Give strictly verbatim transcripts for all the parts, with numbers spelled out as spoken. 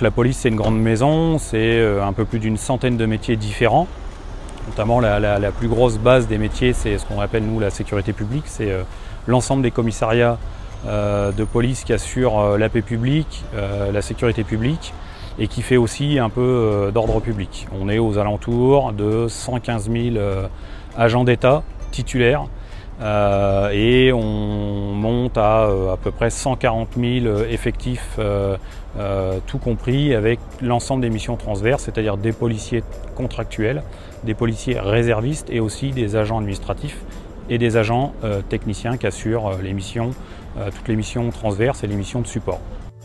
la police c'est une grande maison, c'est un peu plus d'une centaine de métiers différents. Notamment la, la, la plus grosse base des métiers, c'est ce qu'on appelle nous la sécurité publique, c'est euh, l'ensemble des commissariats euh, de police qui assurent euh, la paix publique, euh, la sécurité publique et qui fait aussi un peu euh, d'ordre public. On est aux alentours de cent quinze mille euh, agents d'État titulaires euh, et on monte à euh, à peu près cent quarante mille effectifs euh, euh, tout compris avec l'ensemble des missions transverses, c'est-à-dire des policiers contractuels, des policiers réservistes et aussi des agents administratifs et des agents euh, techniciens qui assurent euh, les missions, euh, toutes les missions transverses et les missions de support.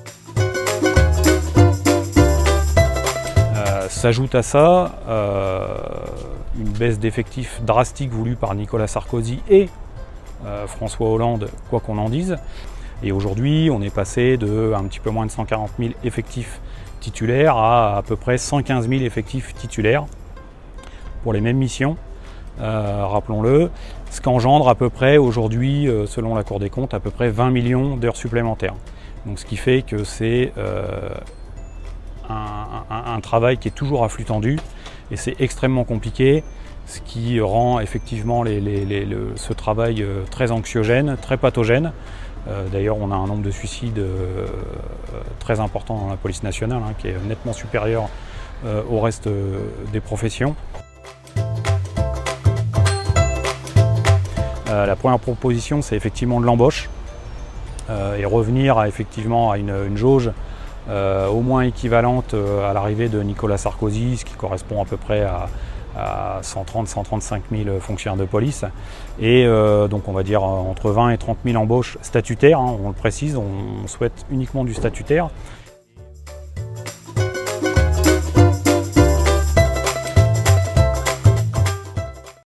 Euh, S'ajoute à ça euh, une baisse d'effectifs drastique voulue par Nicolas Sarkozy et euh, François Hollande, quoi qu'on en dise. Et aujourd'hui, on est passé de un petit peu moins de cent quarante mille effectifs titulaires à à peu près cent quinze mille effectifs titulaires pour les mêmes missions, euh, rappelons-le, ce qu'engendre à peu près aujourd'hui, euh, selon la Cour des comptes, à peu près vingt millions d'heures supplémentaires. Donc ce qui fait que c'est euh, un, un, un travail qui est toujours à flux tendu et c'est extrêmement compliqué, ce qui rend effectivement les, les, les, le, ce travail euh, très anxiogène, très pathogène. Euh, D'ailleurs, on a un nombre de suicides euh, très important dans la police nationale, hein, qui est nettement supérieur euh, au reste euh, des professions. Euh, la première proposition, c'est effectivement de l'embauche euh, et revenir à, effectivement à une, une jauge euh, au moins équivalente euh, à l'arrivée de Nicolas Sarkozy, ce qui correspond à peu près à, à cent trente à cent trente-cinq mille fonctionnaires de police. Et euh, donc on va dire entre vingt et trente mille embauches statutaires, hein, on le précise, on souhaite uniquement du statutaire.